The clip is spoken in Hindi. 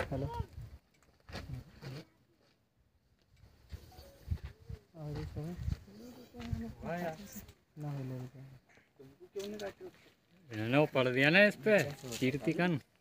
हेलो इन्होंने वो पढ़ दिया ना इस पे कीर्तिकन।